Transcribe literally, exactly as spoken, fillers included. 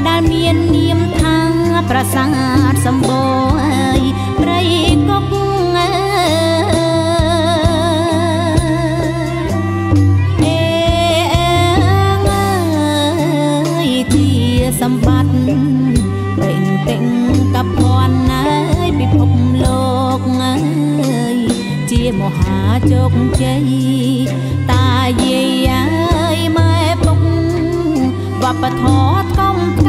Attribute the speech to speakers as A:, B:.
A: ដែលមាននាមថាប្រាសាទសម្បូរអើយព្រៃកុកអើអេអើយជាសម្បត្តិពេញពេញកពន់អើយពិភពលោកអើយជាមហាជោគជ័យតាយាយអើយម៉ែពុកវប្បធម៌ធំ